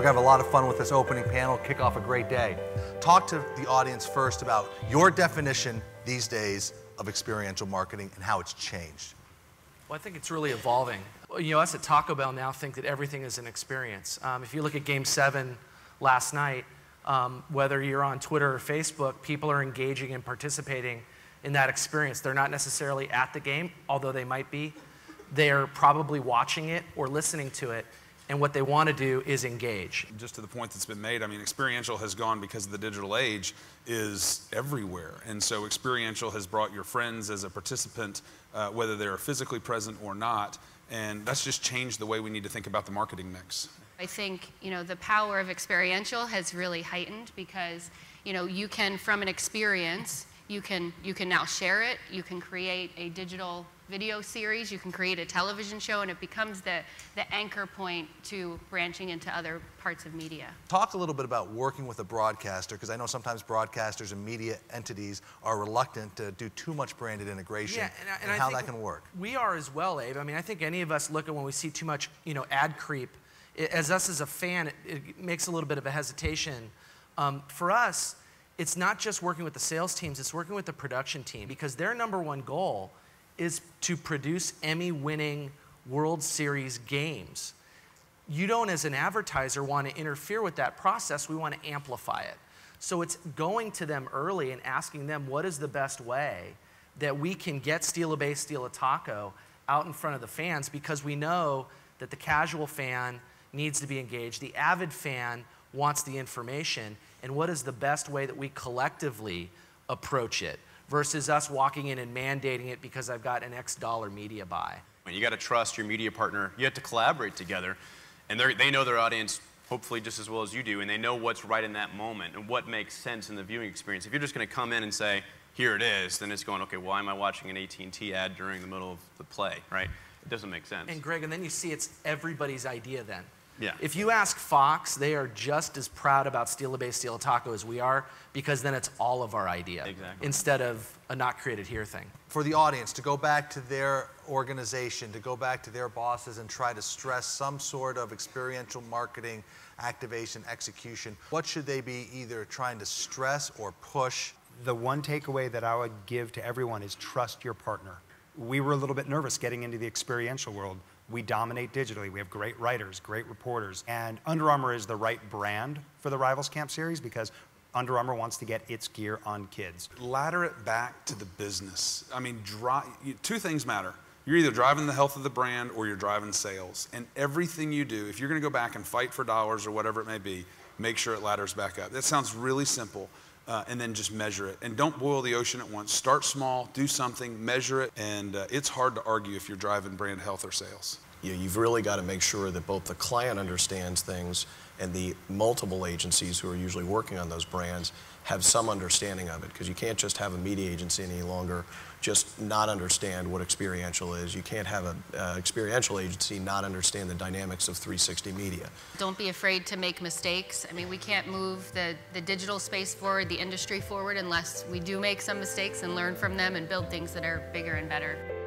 We're gonna have a lot of fun with this opening panel, kick off a great day. Talk to the audience first about your definition these days of experiential marketing and how it's changed. Well, I think it's really evolving. You know, us at Taco Bell now think that everything is an experience. If you look at Game 7 last night, whether you're on Twitter or Facebook, people are engaging and participating in that experience. They're not necessarily at the game, although they might be. They're probably watching it or listening to it, and what they want to do is engage. Just to the point that's been made, I mean, experiential has gone because the digital age is everywhere. And so experiential has brought your friends as a participant, whether they're physically present or not. And that's just changed the way we need to think about the marketing mix. I think, you know, the power of experiential has really heightened because, you know, you can, from an experience, you can now share it, you can create a digital video series, you can create a television show, and it becomes the anchor point to branching into other parts of media. Talk a little bit about working with a broadcaster, because I know sometimes broadcasters and media entities are reluctant to do too much branded integration, and how that can work. We are as well, Abe. I mean, I think any of us look at when we see too much, you know, ad creep. As us as a fan, it makes a little bit of a hesitation. For us, it's not just working with the sales teams, it's working with the production team, because their #1 goal is to produce Emmy-winning World Series games. You don't, as an advertiser, want to interfere with that process. We want to amplify it. So it's going to them early and asking them what is the best way that we can get Steal a Base, Steal a Taco out in front of the fans, because we know that the casual fan needs to be engaged, the avid fan wants the information, and what is the best way that we collectively approach it versus us walking in and mandating it because I've got an X dollar media buy. You got to trust your media partner. You have to collaborate together, and they know their audience hopefully just as well as you do, and they know what's right in that moment and what makes sense in the viewing experience. If you're just going to come in and say, here it is, then it's going, okay, why am I watching an AT&T ad during the middle of the play, right? It doesn't make sense. And Greg, and then you see it's everybody's idea then. Yeah. If you ask Fox, they are just as proud about Steal a Base, Steal a Taco as we are, because then it's all of our idea. Exactly. Instead of a not created here thing. For the audience to go back to their organization, to go back to their bosses and try to stress some sort of experiential marketing, activation, execution, what should they be either trying to stress or push? The one takeaway that I would give to everyone is trust your partner. We were a little bit nervous getting into the experiential world. We dominate digitally. We have great writers, great reporters, and Under Armour is the right brand for the Rivals Camp series because Under Armour wants to get its gear on kids. Ladder it back to the business. I mean, two things matter. You're either driving the health of the brand or you're driving sales. And everything you do, if you're going to go back and fight for dollars or whatever it may be, make sure it ladders back up. That sounds really simple. And then just measure it. And don't boil the ocean at once. Start small, do something, measure it, and it's hard to argue if you're driving brand health or sales. You've really got to make sure that both the client understands things and the multiple agencies who are usually working on those brands have some understanding of it, because you can't just have a media agency any longer just not understand what experiential is. You can't have an experiential agency not understand the dynamics of 360 media. Don't be afraid to make mistakes. I mean, we can't move the digital space forward, the industry forward, unless we do make some mistakes and learn from them and build things that are bigger and better.